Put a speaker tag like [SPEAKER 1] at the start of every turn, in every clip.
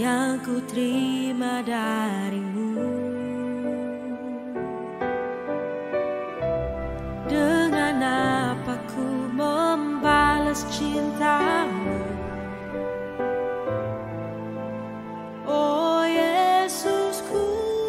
[SPEAKER 1] yang ku terima darimu. Dengan apa ku membalas cintamu? Oh Yesusku,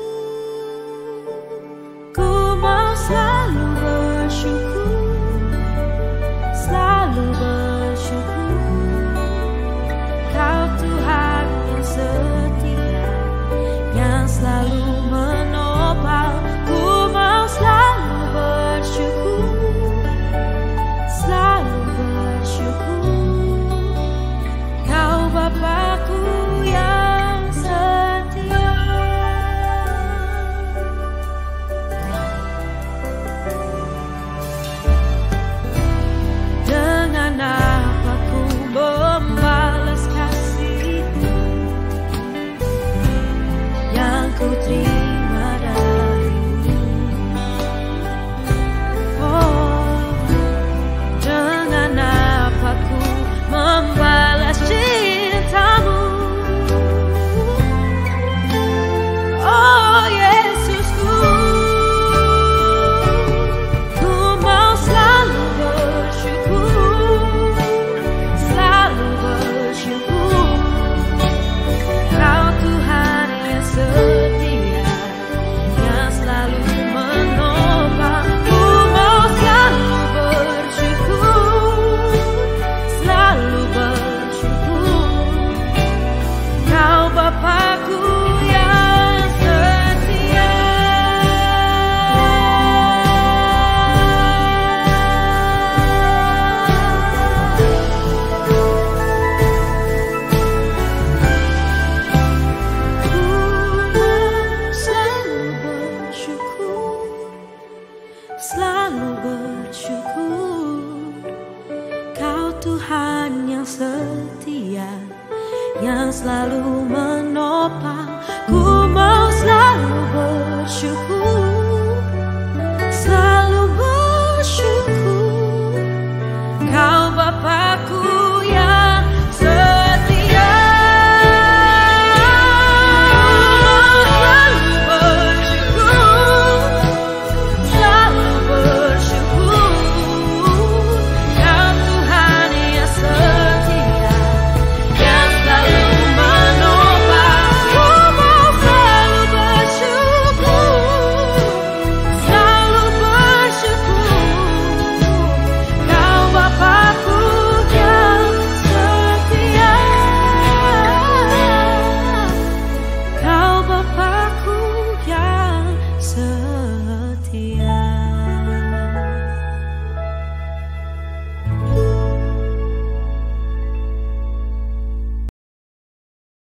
[SPEAKER 1] ku mau selalu bersyukur, selalu bersyukur. Kau Tuhan yang setia, yang selalu menopang. Ku mau selalu bersyukur, selalu bersyukur. Kau Bapakku yang setia. Dengan apa ku membalas kasih-Mu yang ku terima darimu? Oh, dengan apa ku membalas cintamu? Oh Yesusku, ku mau selalu bersyukur, selalu bersyukur. Kau Tuhan yang setia, yang selalu menopang. Ku mau selalu bersyukur, selalu bersyukur. Kau Bapakku yang setia. Selalu bersyukur, Kau Tuhan yang setia, yang selalu menopang. Ku mau selalu bersyukur.